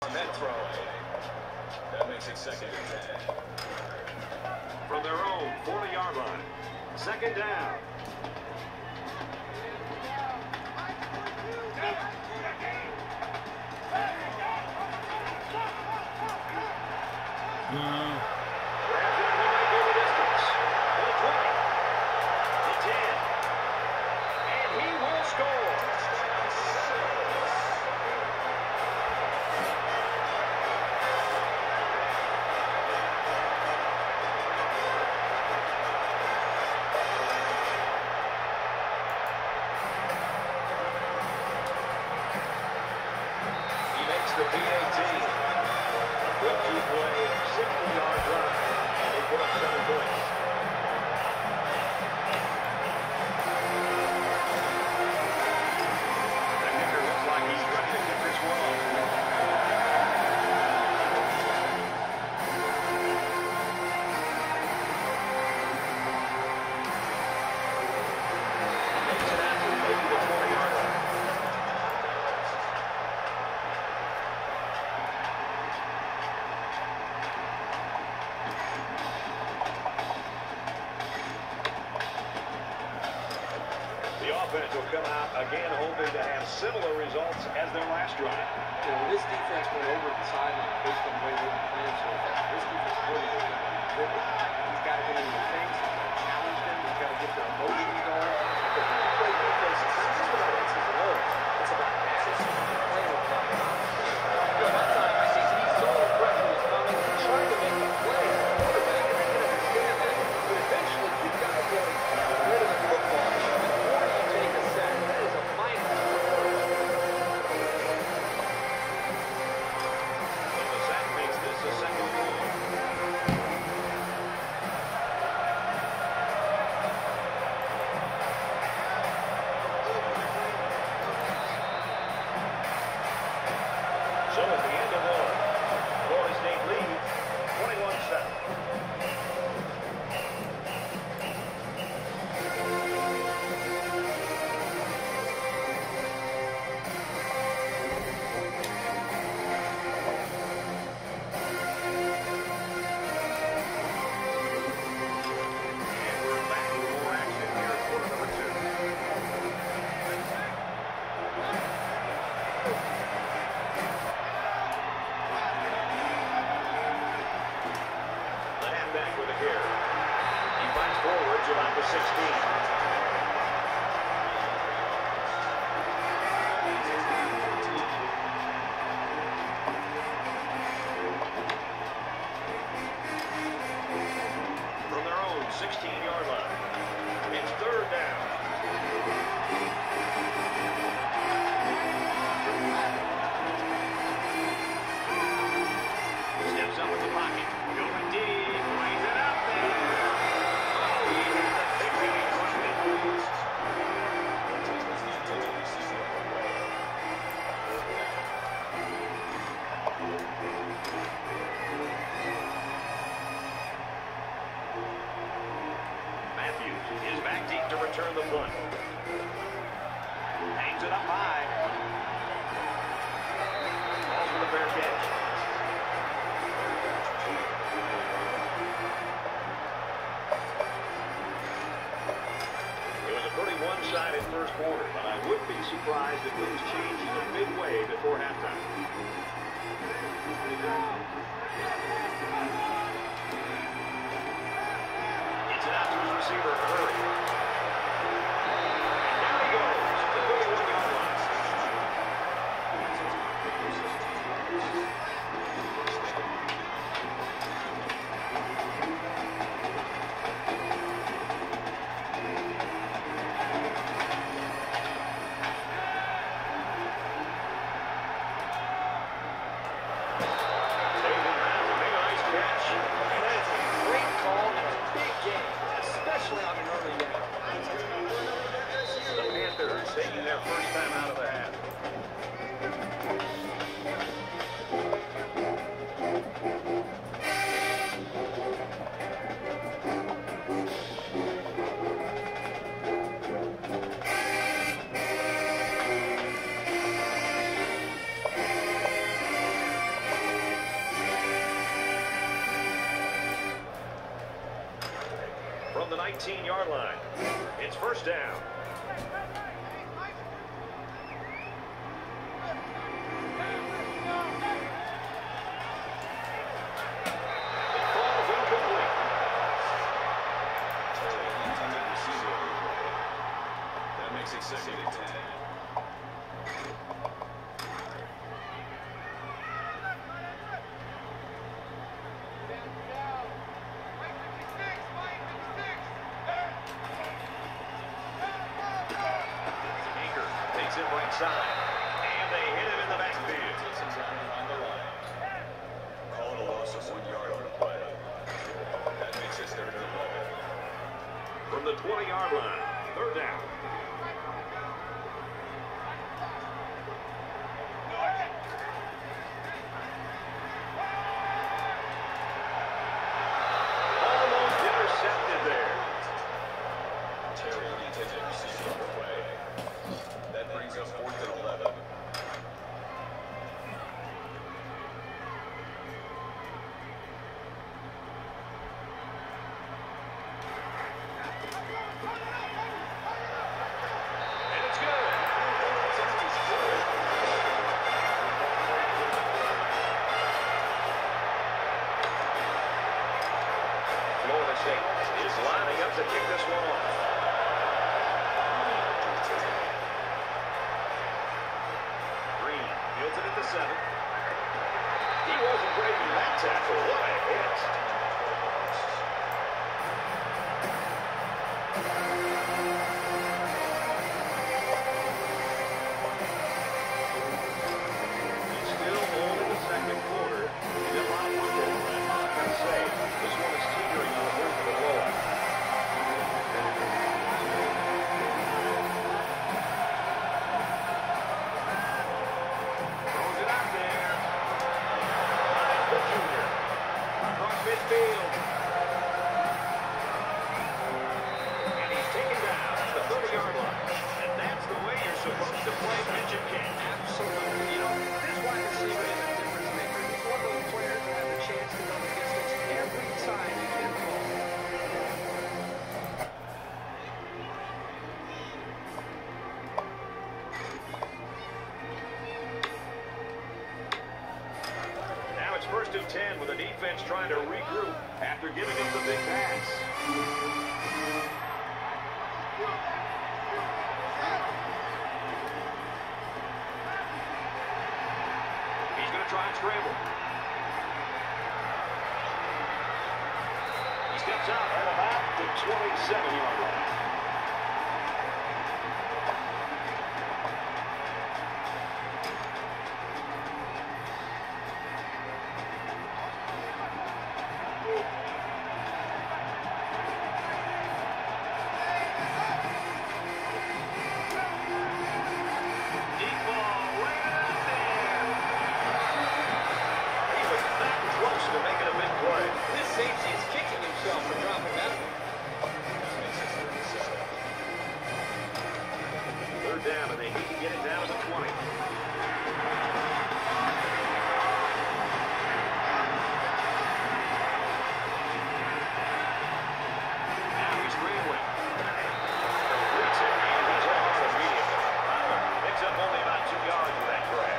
On that throw. That makes it 2nd and 10. From their own 40-yard line. 2nd down. The PAT. A quick 2-play, 60-yard drive, and they put up 7 points. The kicker looks like he's ready to kick this one off. Makes it out to maybe the 20-yard line. Offense will come out again hoping to have similar results as their last drive. You know, this defense went over the sideline based on the way they've been playing so far. This defense really is going to be driven. He's got to get into things. He's got to challenge them. He's got to get their emotions going. Because when you play defense, it's not just about X's and O's. It's about passes. Playing with that. You know, that time I think he saw the pressure was coming and trying to make a play as a quarterback, and I can understand that. But eventually, you've got to be able to get rid of the football. So at the end of one, Florida State leads 21-7. And we're back with more action here at quarter number 2. Back with a carry. He finds forwards about the 16. From their own 16-yard line. It's 3rd down. Steps up in the pocket. Going deep. Brings it up there. Oh, he had the big game running it. Matthews is back deep to return the punt. Hangs it up high. Balls for the fair catch. Pretty one-sided first quarter, but I wouldn't be surprised if things changed midway before halftime. Gets it out to his receiver in a hurry. And down he goes to the 41-yard line. Taking their first time out of the half. 19-yard line. It's first down. It falls incomplete. Intended receiver. That makes it second and 10. Right side, and they hit him in the backfield. On the line. Call it a loss of 1 yard on the play. That makes it third and 11. From the 20-yard line, third down. Almost intercepted there. Terry, the intended receiver on the play. That brings us 4th and 11. And it's good. Florida State is lining up to kick this one off. Green fields it at the 7. He wasn't breaking that tackle. What a hit. It's still only the second quarter. There's a lot of football left. I gotta say, this one is teetering on the brink of a blowout. Throws it out there. The junior. Across midfield. And he's taken down at the 30-yard line. And that's the way you're supposed to play mention kick. Absolutely. You know, this wide receiver is a difference maker. He's one of those players that has a chance to go the distance every time he gets the ball. Now it's first and 10 with the defense trying to regroup after giving up the big pass. He's going to try and scramble. He steps out at about the 27-yard line. Deep ball right out there. He was that close to making a big play. This safety is kicking himself for dropping that one. Third down, and they need to get it down to the 20. Now he's scrambling. Completes it, and he's off immediately. Picks up only about 2 yards with that grab.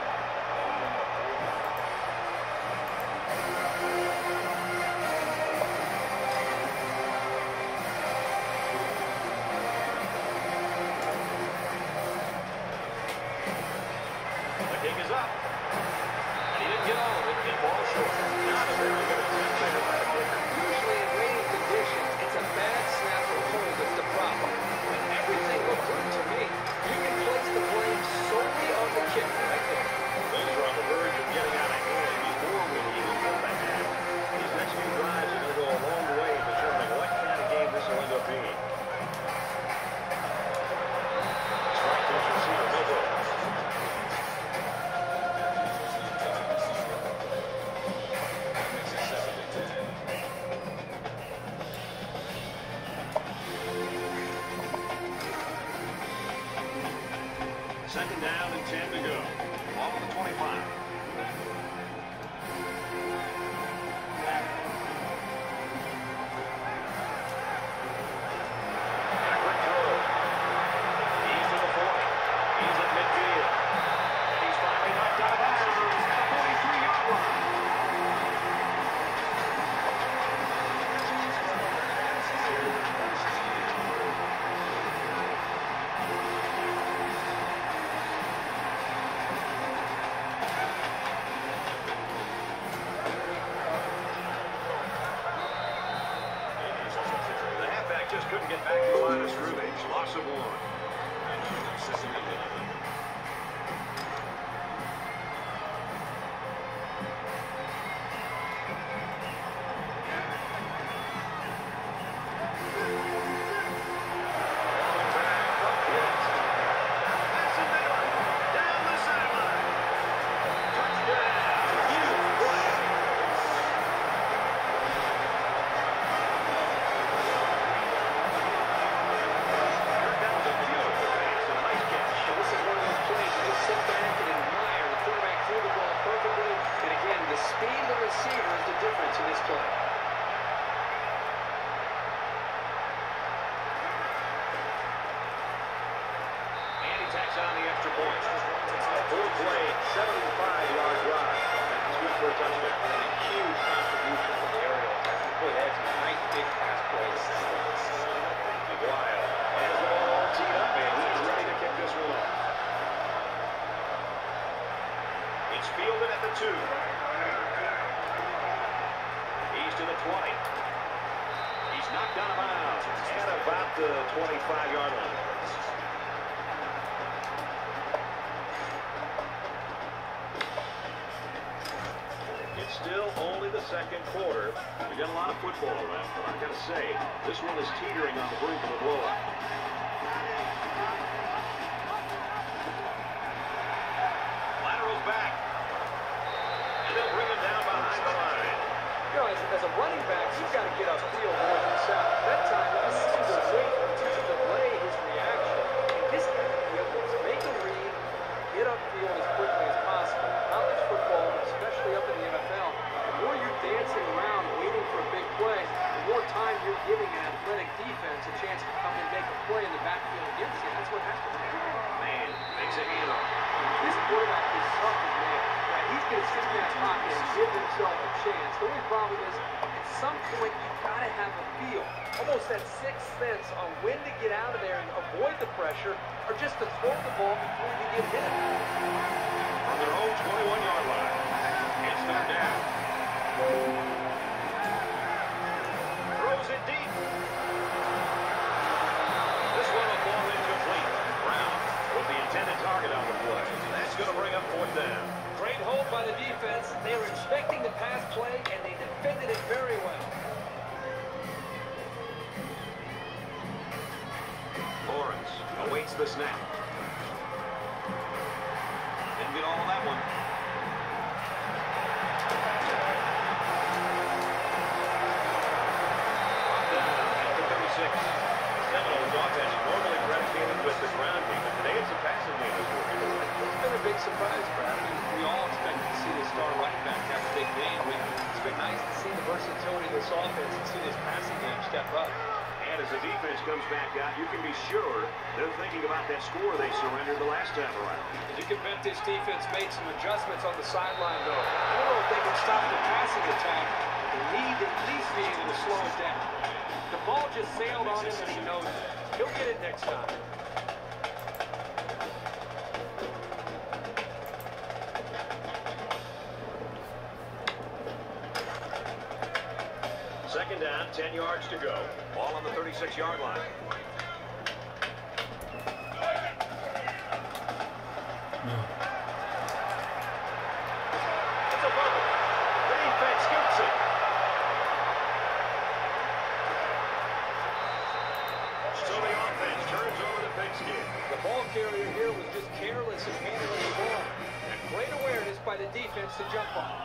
The kick is up. And he didn't get all of it. He falls short. Not a very good attempt there by the kicker. Usually in raining conditions, it's a bad snap or hold that's the problem. When everything looked good to me, you can place the blame solely on the kicker right there. Things are on the verge of getting out of hand before we even get the half. These next few drives are going to go a long way in determining what kind of game this will end up being. Strike this receiver, no good. That makes it 7th and 10. Second down and 10 to go. Ball on the 25. the scrimmage. Loss of 1. Tacks on the extra point. Full play, 75-yard drive. That's good for a touchdown. And a huge contribution from the aerial attack. Boy, they had some nice big pass plays. Wild has it all teed up, and he's ready to kick this one off. It's fielded at the 2. He's to the 20. He's knocked out of bounds at about the 25-yard line. Still only the second quarter. We got a lot of football left, but I've got to say, this one is teetering on the brink of a blowout. Lateral's back. And they'll bring him down behind the line. You know, as a running back, you've got to get upfield more than yourself. That time, he seems to wait to delay his reaction. In this kind of field, it's make a read, get upfield as quickly as possible. College football, especially up in the NFL, the more you're dancing around waiting for a big play, the more time you're giving an athletic defense a chance to come and make a play in the backfield against you. That's what happens. Man, makes a handoff. This quarterback is tough as man. He's going to sit in that pocket and give himself a chance. The only problem is, at some point, you've got to have a feel. Almost that sixth sense on when to get out of there and avoid the pressure, or just to throw the ball before you get hit. From their own 21-yard line, it's third down. Throws it deep. This one will fall incomplete. Brown with the intended target on the play. That's going to bring up fourth down. Great hold by the defense. They were expecting the pass play, and they defended it very well. Lawrence awaits the snap. Didn't get all of that one. Down at the 36. Seminoles offense normally predicated with the ground game, but today it's a passing game. It's been a big surprise, Brad. I mean, we all expected to see the star running back have a big game. It's been nice to see the versatility of this offense and see this passing game step up. And as the defense comes back out, you can be sure they're thinking about that score they surrendered the last time around. You can bet this defense made some adjustments on the sideline, though. I don't know if they can stop the passing attack. They need to at least be able to slow it down. The ball just sailed on him, and he knows it. He'll get it next time. Second down, 10 yards to go. Ball on the 36-yard line. It's a bubble. The defense scoops it. So the offense turns over the pigskin. The ball carrier here was just careless in handling the ball. And great awareness by the defense to jump on.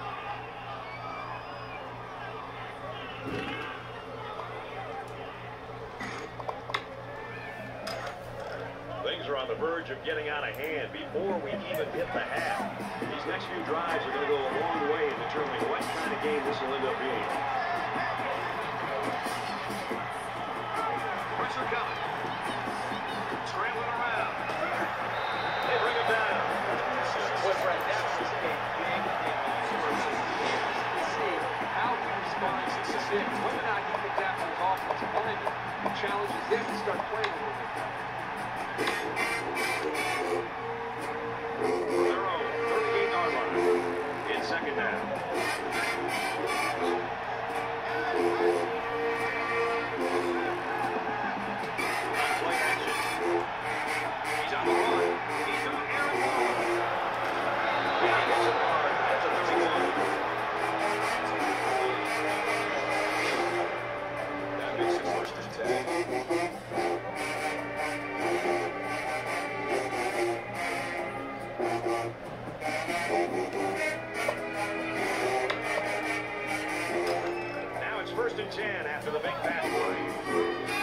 Things are on the verge of getting out of hand before we even hit the half. These next few drives are going to go a long way in determining what kind of game this will end up being. Pressure coming. Trailing around. They bring him down. Well, Brad, that was a big to see how he responds to six. Whether or not he can adapt to his offensive lineman, the challenge is them to start playing a little bit better. Their own 38-yard line. It's second down. in after the big pass play.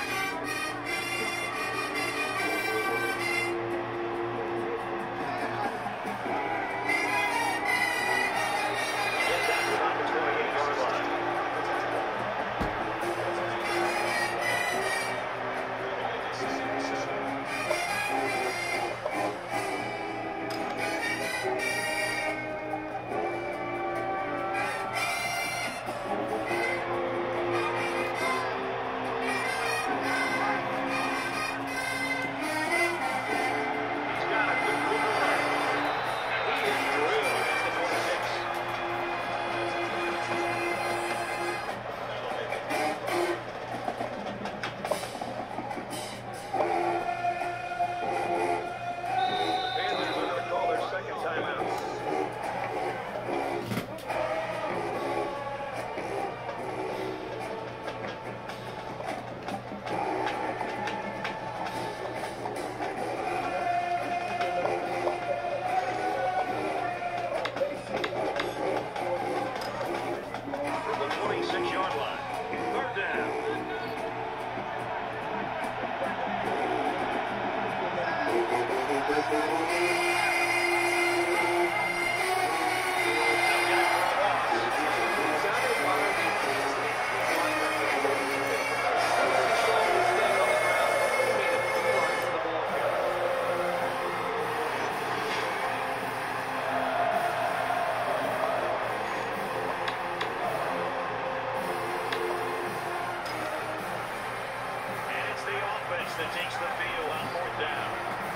That takes the field on 4th down.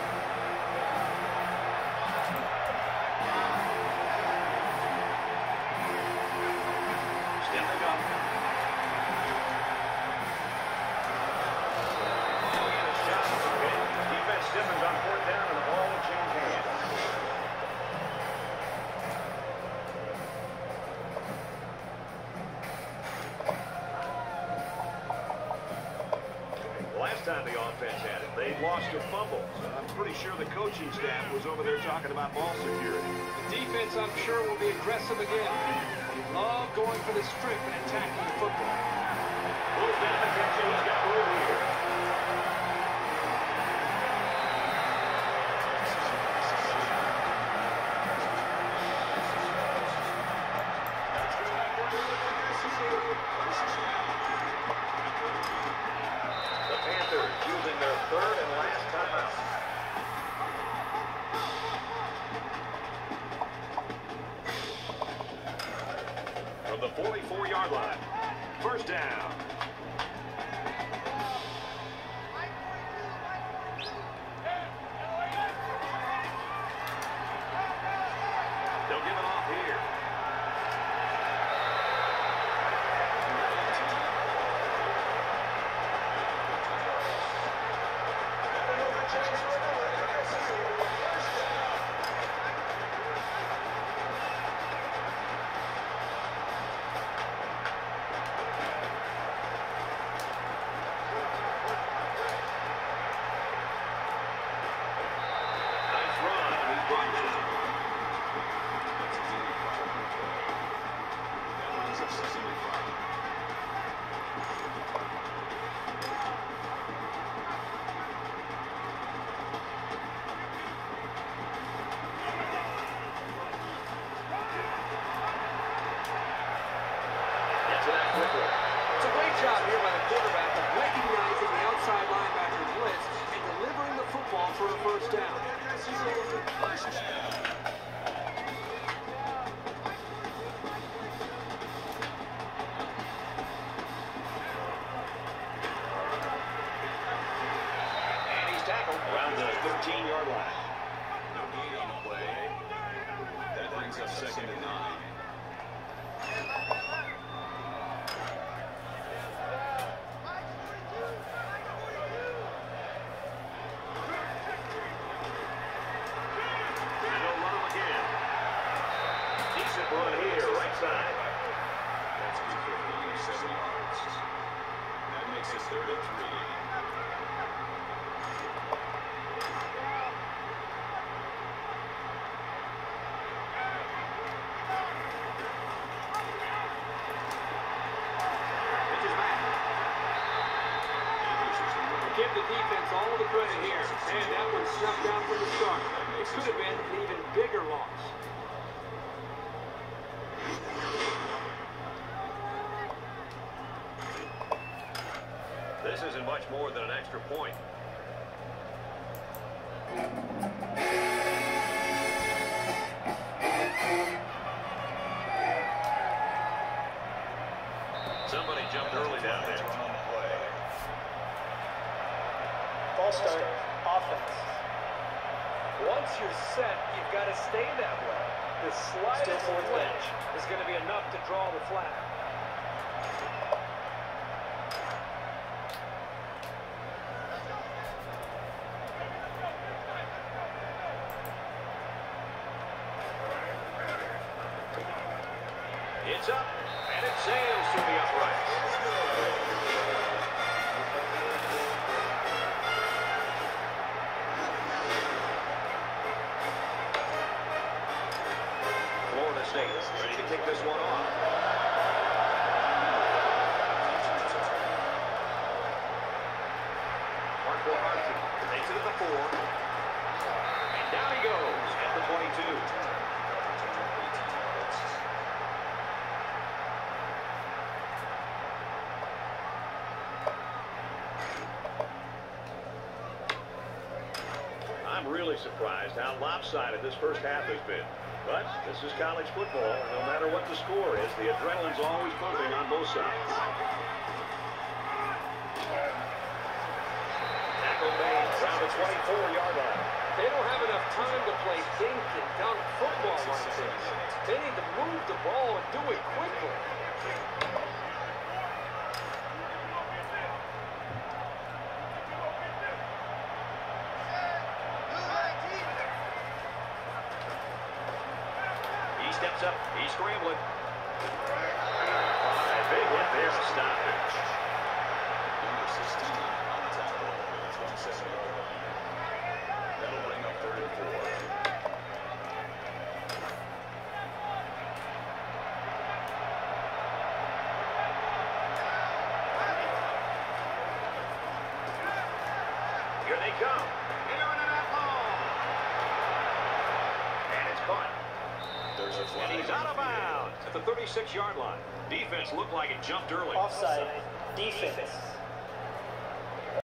Stepping up. And a shot. Defense stiffens on 4th down, and the ball will change hands. Last time the offense had it, they lost a fumble. So I'm pretty sure the coaching staff was over there talking about ball security. The defense, I'm sure, will be aggressive again. They love going for the strip and attacking the football. Pulls down the catch, he's got room here. Using their 3rd and last timeout. From the 44-yard line, 1st down. They'll give it off here. It's a great job here by the quarterback of recognizing the outside linebacker blitz and delivering the football for a 1st down. And he's tackled around the 13-yard line. No gain on the play. That brings up 2nd and 9. Run here, right side. That's good for a gain of 7 yards. That makes it 3rd and 3. Pitches back. gets all the credit here. And that one snuffed out from the start. It could have been an even bigger loss. This isn't much more than an extra point. Somebody jumped early down there. Ball start, offense. Once you're set, you've got to stay that way. The slightest flinch is going to be enough to draw the flag. It's up, and it sails to the uprights. Florida State ready to kick this one off. Marco Arce takes it at the 4. And down he goes at the 22. I'm really surprised how lopsided this first half has been. But this is college football, and no matter what the score is, the adrenaline's always pumping on both sides. Tackle made around the 24-yard line. They don't have enough time to play dink and dunk football like this. They need to move the ball and do it quickly. He steps up. He's scrambling. A big hit there to stop it. Number 16 on the tackle. 27-yard line. That'll bring up 3rd and 4. Here they come. And it's caught. There's a flag. And he's out of bounds at the 36-yard line. Defense looked like it jumped early. Offside, defense.